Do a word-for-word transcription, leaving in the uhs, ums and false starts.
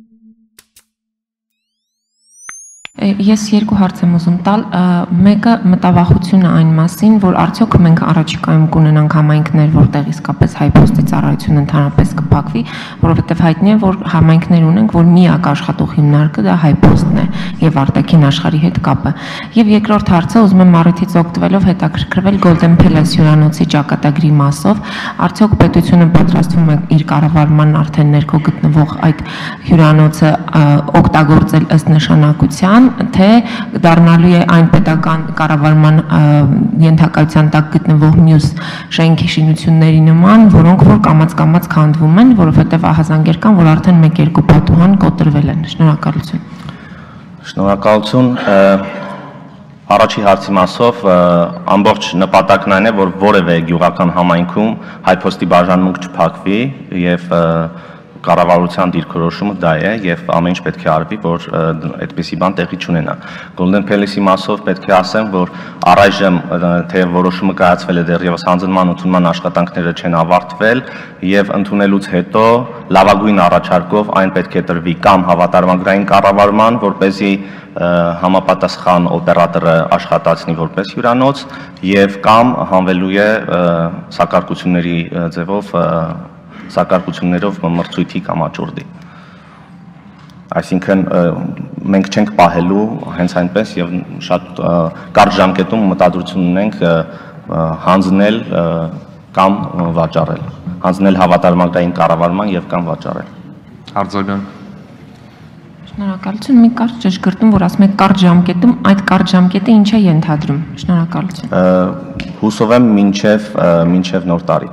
Ես երկու հարց եմ ուզում տալ, մեկը մտավախությունը այն մասին, որ արդյոք մենք առաջիկայում կունենանք համայնքներ, որտեղ իսկապես հայփոստի ծառայությունը ընդհանրապես կփակվի, որովհետև հայտնի է, որ համայնքներ ունենք, որ միակ աշխատող հիմնարկը դա հայփոստն է եւ արտաքին աշխարհի հետ կապը։ Եվ երկրորդ հարցը ուզում եմ առիթից օգտվելով հետաքրքրվել Golden Palace հյուրանոցի ճակատագրի մասով, արդյոք պետությունը պատրաստվում է իր կառավարման արդեն ներքո գտնվող այդ հյուրանոցը օգտագործել ըստ նշանակության, թե դառնալու է այն պետական կառավարման ենթակայության տակ գտնվող մյուս շենքի շինությունների նման, որոնք որ կամաց-կամաց քանդվում են, որովհետև ահազանգեր կան, որ արդեն մեկ-երկու պատուհան կոտրվել են։ Շնորհակալություն։ Շնորհակալություն։ Առաջի հարցի մասով ամբողջ նպատակն այն է, որ որևէ գյուղական համայնքում հայփոստի բաժանմունք չփակվի եւ կառավարության դիրքորոշումը դա է եւ ամեն ինչ պետք է արվի, որ այդպիսի բան տեղի չունենա։ Golden Palace-ի մասով պետք է ասեմ, որ առայժմ թե որոշումը կայացվել է դեռևս հանձնման ընդունման աշխատանքները չեն ավարտվել եւ ընդունելուց հետո լավագույն առաջարկով այն պետք է տրվի կամ հավատարմագրային կառավարման, որպեսզի համապատասխան օպերատորը աշխատացնի որպես հյուրանոց եւ կամ հանվելու է սակարկությունների ձևով սակարկություններով մրցույթի կամ աճուրդի։ Այսինքն մենք չենք պահելու հենց այնպես եւ շատ կարճ ժամկետում մտադրություն ունենք հանձնել կամ վաճառել, հանձնել հավատարմագրային կառավարման եւ կամ վաճառել։ Արձագանք։ Շնորհակալություն, մի կարճ ճշգրտում, որ ասում եք կարճ ժամկետում, այդ կարճ ժամկետը ինչ է ենթադրում։ Շնորհակալություն։ Հուսով եմ մինչև մինչև նոր տարի։